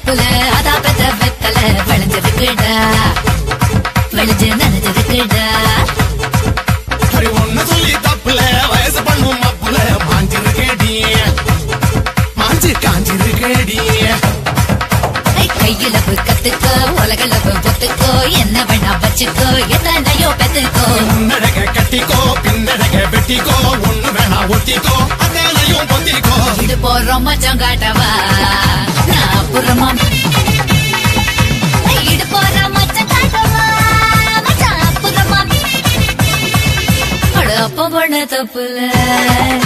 தப்புல அதா பெத்த வெத்தல விளைஞ்சிருக்குடா விளைஞ்சு நனைஞ்சிருக்குடா ஒன்னு சொல்லி தப்புல வயசு பண்ணும் மப்புல மாஞ்சிருக்கேடி மாஞ்சி காஞ்சிருக்கேடி கையிலப்பு கத்துக்கோ உலகளவு பொத்துக்கோ என்ன வேணா வச்சுக்கோ எத்தனையோ பெத்துக்கோ முன்னடக கட்டிக்கோ பின்னடக வெட்டிக்கோ ஒண்ணு வேணா ஒத்திக்கோ அத்தனையும் பொத்திக்கோ இது போறோம் மச்சம் காட்டவா நான் அப்புறமா இது போறோம் மச்சம் காட்டவா மச்சான் அப்புறமா அப்ப பண்ண தப்புல